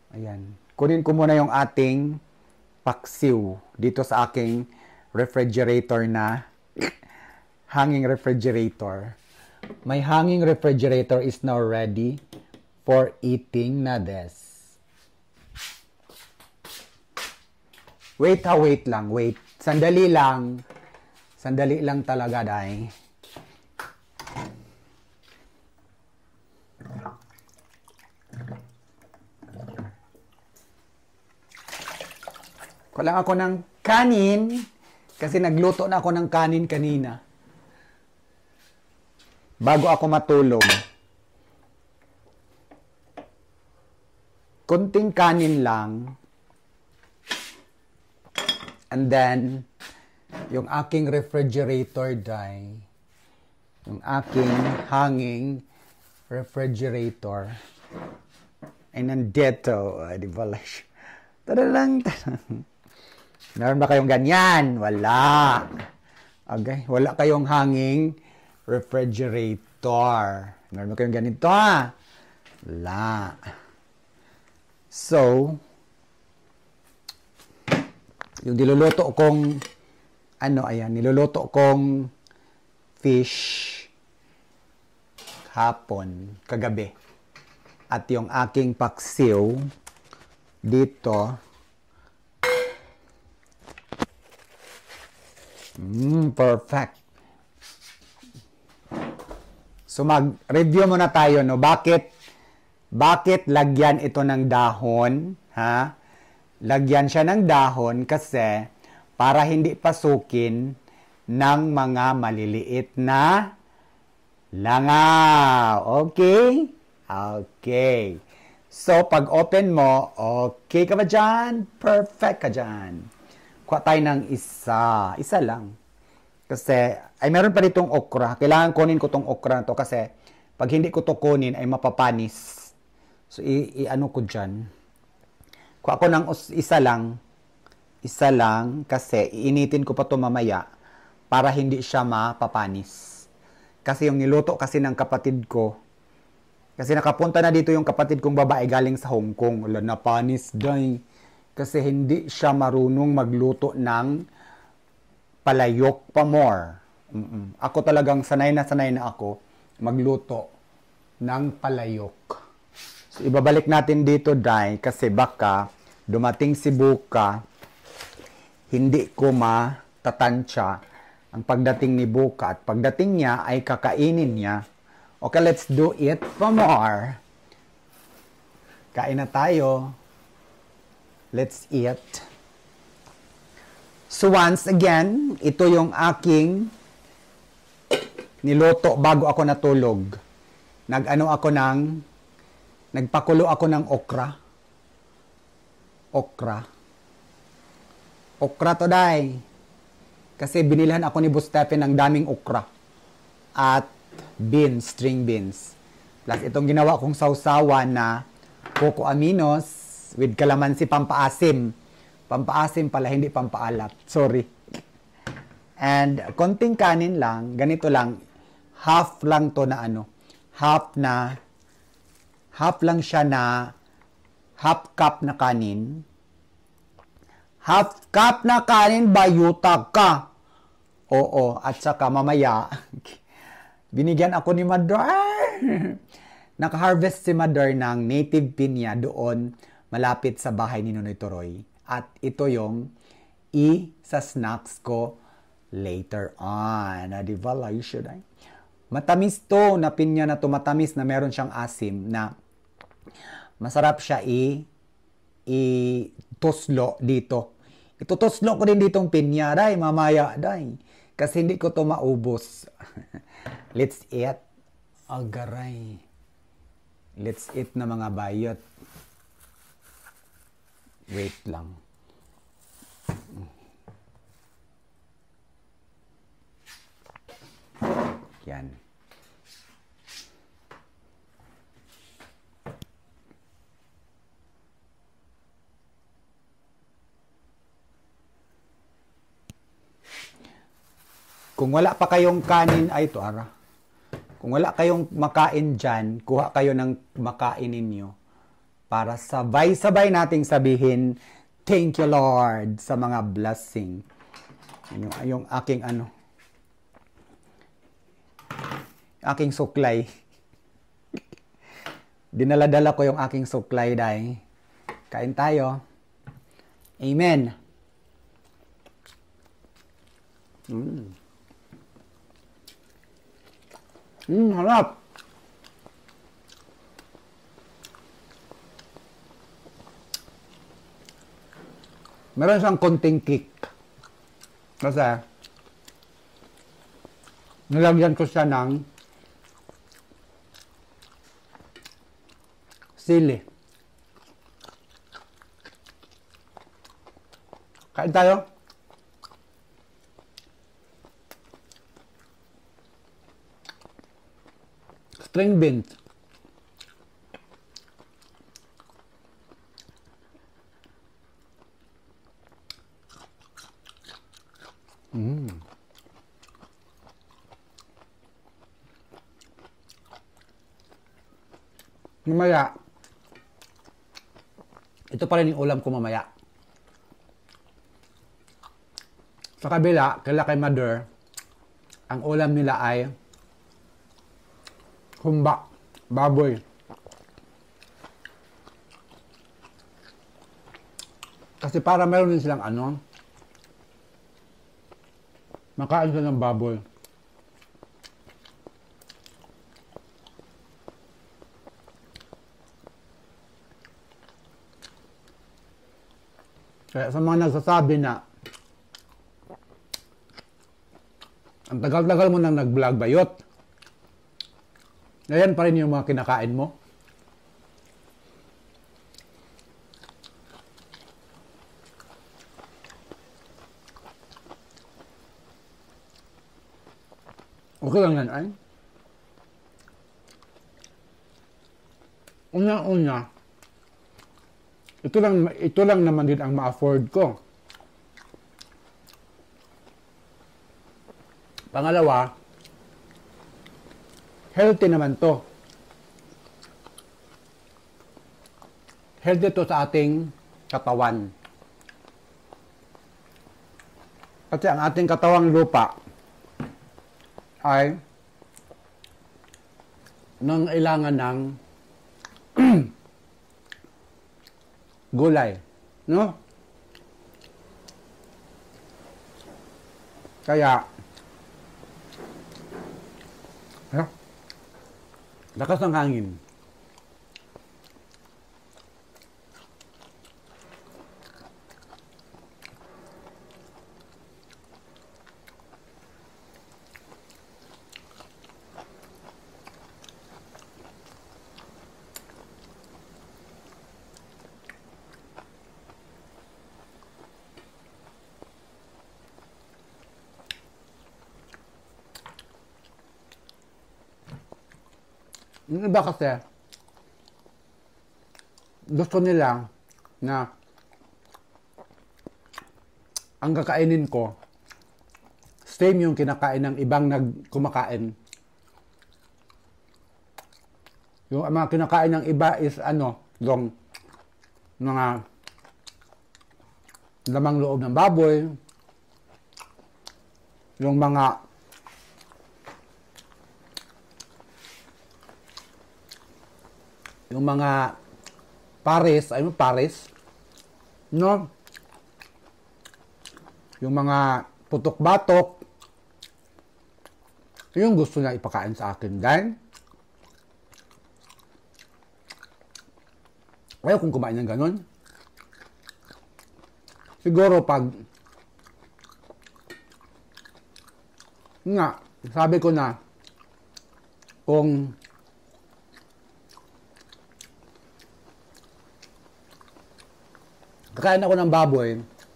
Ayan. Kunin ko muna yung ating paksiw dito sa aking refrigerator na hanging refrigerator. My hanging refrigerator is now ready for eating na this. Wait lang. Wait. Sandali lang. Sandali lang talaga, day. Kulang ako ng kanin kasi nagluto na ako ng kanin kanina. Bago ako matulog. Kunting kanin lang. And then, yung aking refrigerator, day. Yung aking hanging refrigerator. Ay nandito. Di ba? Tadalang. Meron ba kayong ganyan? Wala. Okay. Wala kayong hanging refrigerator. Meron ba kayong ganito? Wala. So, yung niluluto kong niluluto kong fish kagabi. At yung aking paksiw dito. Perfect. So mag-review muna tayo, no? Bakit lagyan ito ng dahon, ha? Lagyan siya ng dahon kasi para hindi pasukin ng mga maliliit na langaw. Okay? Okay. So, pag open mo, okay ka ba dyan? Perfect ka dyan. Kuha tayo ng isa. Isa lang. Kasi, ay meron pa ditong okra. Kailangan kunin ko tong okra na to kasi pag hindi ko to kunin ay mapapanis. So, i-ano ko dyan. Kuha ko ng isa lang. Isa lang kasi iinitin ko pa to mamaya para hindi siya mapapanis. Kasi yung niluto kasi ng kapatid ko, kasi nakapunta na dito yung kapatid kong babae galing sa Hong Kong. Wala, napanis day. Kasi hindi siya marunong magluto ng palayok pa more. Ako talagang sanay na ako magluto ng palayok. So, ibabalik natin dito, day, kasi baka dumating si Buka, hindi ko matatansya ang pagdating ni Buka. At pagdating niya ay kakainin niya. Okay, let's do it for more. Kain na tayo. Let's eat. So once again, ito yung aking niluto bago ako natulog. Nagpakulo ako ng okra. Okra to, day. Kasi binilhan ako ni Bustepen ng daming okra. At beans, string beans. Plus itong ginawa kong sausawan na coco aminos with calamansi pampaasim. Pampaasim pala, hindi pampaalat. Sorry. And konting kanin lang, ganito lang. Half lang to na half lang siya na half cup na kanin. Half cup na kanin, bayutag ka. Oo, at saka mamaya, binigyan ako ni Mother. Naka-harvest si Mother ng native pinya doon malapit sa bahay ni Nonoy Toroy. At ito yung sa snacks ko later on. Diba, like should I? Matamis to na pinya na to, matamis na meron siyang asim na masarap siya i-toslo dito. Itutoslo ko din ditong pinya, day, mamaya, day. Kasi hindi ko to maubos. Let's eat. Agaray. Let's eat na mga bayot. Wait lang. Yan. Kung wala pa kayong kanin, ay ito, ara. Kung wala kayong makain dyan, kuha kayo ng makain ninyo. para sabay-sabay nating sabihin, thank you Lord sa mga blessing. Yung aking aking suklay. Dinala-dala ko yung aking suklay, day. Kain tayo. Amen. Harap. Meron siyang konting kick. Kasi, nilagyan ko siya ng sili. Kain tayo. String beans. Mamaya, ito pa rin yung ulam ko mamaya. Sa kabila, kay Mother, ang ulam nila ay humba, baboy. Kasi para meron din silang makain sila ng baboy. Kaya sa mga nagsasabi na ang tagal-tagal mo nang nag-vlog bayot, ngayon pa rin yung mga kinakain mo. Okay lang yan ay. Una-una, ito lang naman din ang ma-afford ko. Pangalawa, healthy naman to. Healthy to sa ating katawan. Kasi ang ating katawang lupa ay nangailangan ng gulay, no? Kaya lakas ng hangin. Yung iba kasi, gusto nila na ang kakainin ko, same yung kinakain ng ibang nagkumakain. Yung mga kinakain ng iba is yung mga lamang loob ng baboy, yung mga pares, no? Yung mga putok-batok, yung gusto niya ipakain sa akin. Dahil, ayaw kong kumain ng ganun. Siguro sabi ko na, kung kakain ako ng baboy,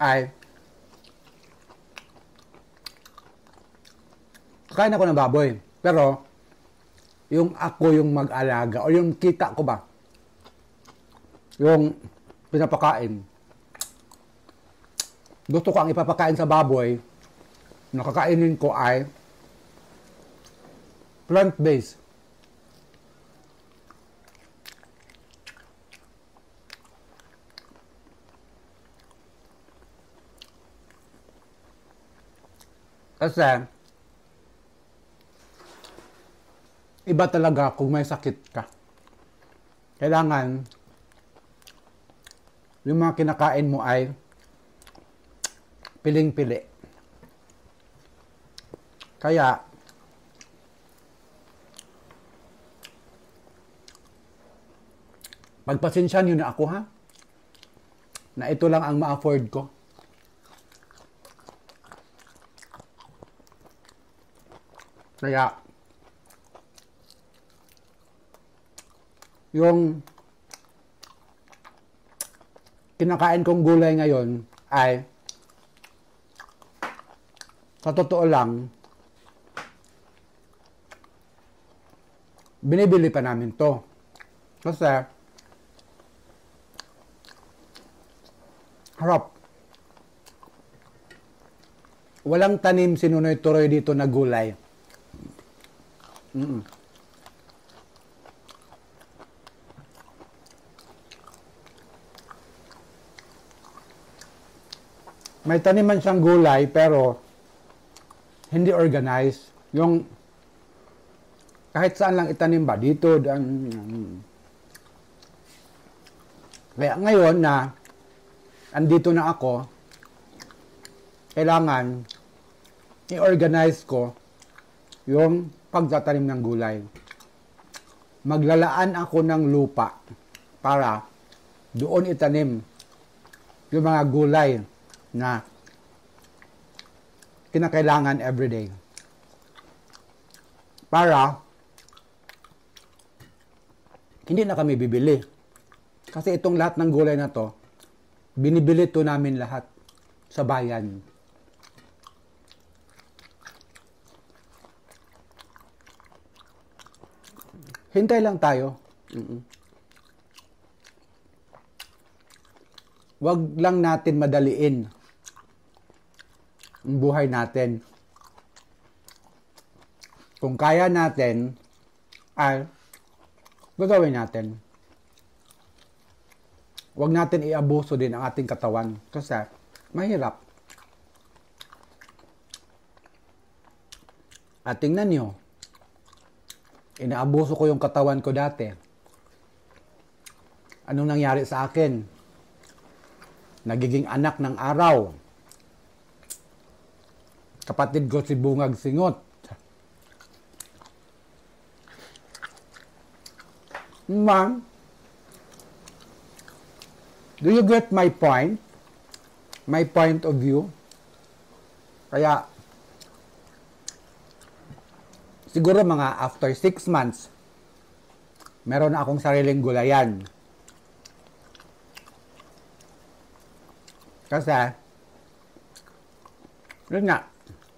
pero yung ako yung mag-alaga o yung kita ko ba, yung pinapakain, gusto ko ang ipapakain sa baboy, nakakainin ko ay plant-based. Kasi, iba talaga kung may sakit ka. Kailangan, yung mga kinakain mo ay piling-pili. Kaya, pagpasensyahan nyo na ako, ha? Na ito lang ang ma-afford ko. Kaya, yung kinakain kong gulay ngayon ay sa totoo lang, binibili pa namin to. Kasi, harap. Walang tanim si Nunoy Turoy dito na gulay. May taniman siyang gulay pero hindi organized. Yung kahit saan lang itanim ba, dito, Kaya ngayon na andito na ako, kailangan i-organize ko yung pagtatanim ng gulay. Maglalaan ako ng lupa para doon itanim yung mga gulay na kinakailangan everyday. Para hindi na kami bibili. Kasi itong lahat ng gulay na to, binibili to namin lahat sa bayan. Hintay lang tayo. Wag lang natin madaliin ang buhay natin. Kung kaya natin, ay gagawin natin. Wag natin i-abuso din ang ating katawan kasi mahirap. At tingnan nyo, inaabuso ko yung katawan ko dati. Anong nangyari sa akin? Nagiging anak ng araw. Kapatid ko si Bungag Singot. Ma'am, do you get my point? My point of view? Kaya, siguro mga after 6 months, meron na akong sariling gulayan. Kasi, yun nga,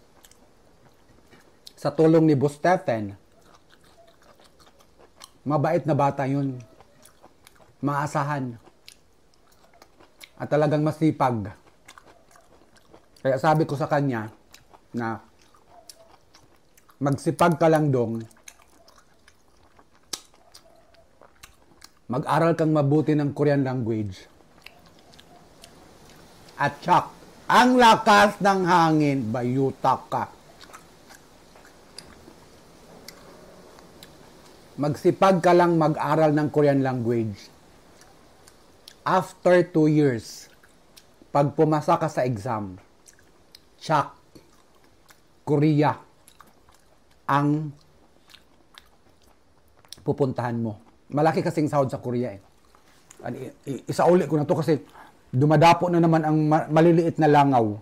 sa tulong ni Boss Stephen, mabait na bata yun. Maasahan. At talagang masipag. Kaya sabi ko sa kanya na magsipag ka lang dong. Mag-aral kang mabuti ng Korean language. At tsak, ang lakas ng hangin, bayutak ka. Magsipag ka lang mag-aral ng Korean language. After 2 years, pag pumasa ka sa exam, tsak, Korea ang pupuntahan mo. Malaki kasing sahod sa Korea eh. Isauli ko na to kasi dumadapo na naman ang maliliit na langaw.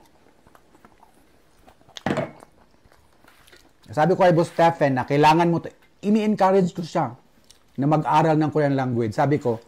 Sabi ko kay Boss Stephen na kailangan mo to, ini-encourage ko siya na mag-aral ng Korean language. Sabi ko,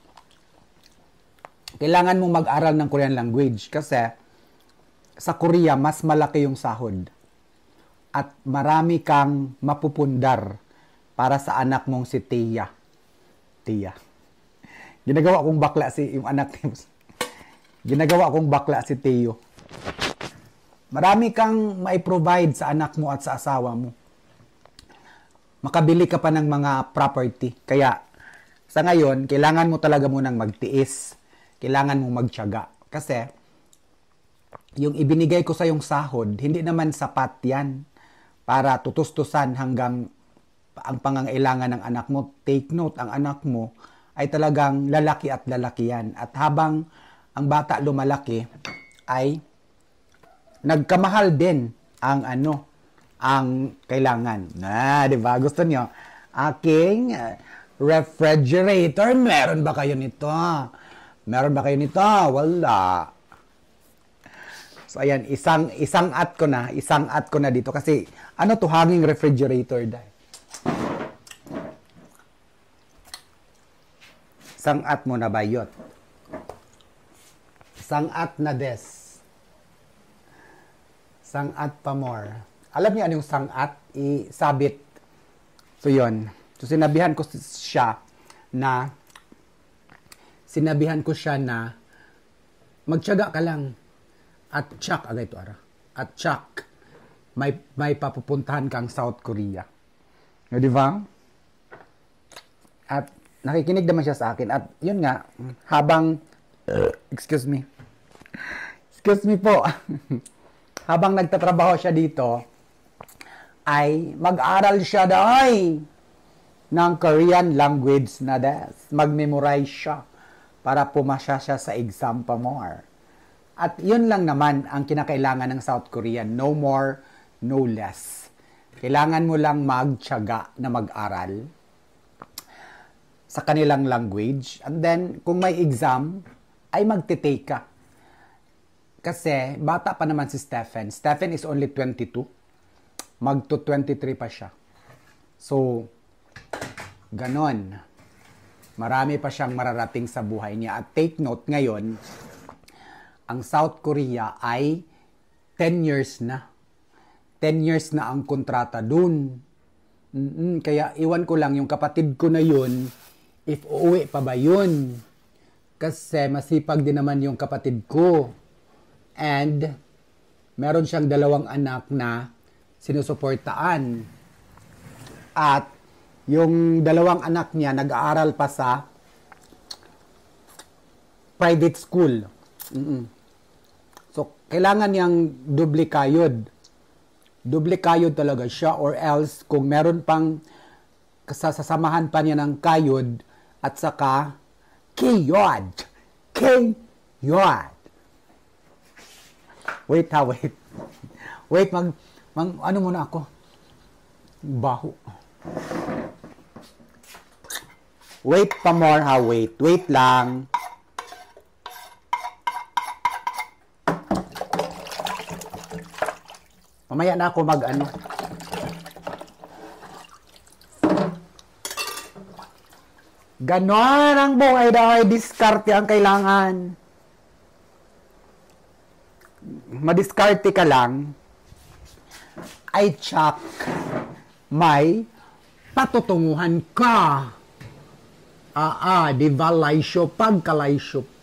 kailangan mong mag-aral ng Korean language kasi sa Korea, mas malaki yung sahod. At marami kang mapupundar para sa anak mong si Tia. Tia. Ginagawa kong bakla si yung anak ni Ginagawa kong bakla si Teo. Marami kang mai-provide sa anak mo at sa asawa mo. Makabili ka pa ng mga property. Kaya, sa ngayon, kailangan mo talaga munang magtiis. Kailangan mo magtiyaga. Kasi, yung ibinigay ko sa yung sahod, hindi naman sapat yan para tutustusan hanggang ang pangangailangan ng anak mo. Take note, ang anak mo ay talagang lalaki at lalaki yan. At habang ang bata lumalaki, ay nagkamahal din ang ang kailangan. Di ba? Gusto nyo? Aking refrigerator, meron ba kayo nito? Meron ba kayo nito? Wala. So, ayan, isang at ko na dito. Kasi, to, hanging refrigerator dahil. Isang at mo na bayot. Isang at na des. Isang at pa more. Alam niyo anong isang at? Isabit. So, yun. So, sinabihan ko siya na magtiyaga ka lang. At tsak, agay ito ara. At tsak, may papupuntahan kang South Korea. Di ba? At nakikinig naman siya sa akin. At yun nga, habang, excuse me po, habang nagtatrabaho siya dito, ay mag-aral siya dahi ng Korean language na des. Mag-memorize siya para pumasya siya sa exam pa more. At yun lang naman ang kinakailangan ng South Korea. No more, no less. Kailangan mo lang magtiyaga na mag-aral sa kanilang language. And then, kung may exam, ay magte-take ka. Kasi, bata pa naman si Stephen. Stephen is only 22. Magto-23 pa siya. So, ganon. Marami pa siyang mararating sa buhay niya. At take note ngayon, ang South Korea ay 10 years na. 10 years na ang kontrata dun. Kaya iwan ko lang yung kapatid ko na yun, if uuwi pa ba yun. Kasi masipag din naman yung kapatid ko. And meron siyang 2 anak na sinusuportaan. At yung 2 anak niya nag-aaral pa sa private school. So, kailangan niyang doble kayod. Doble kayod talaga siya, or else kung meron pang sasamahan pa niya ng kayod at saka kayod. Kayod. Wait. Wait, ano muna ako? Baho. Wait pa more ha, wait. Wait lang. Mamaya na ako Ganon ang buhay daw, diskarte ang kailangan. Madiskarte ka lang, ay tsak, may patutunguhan ka. Di ba, laysyo, pagkalaysyo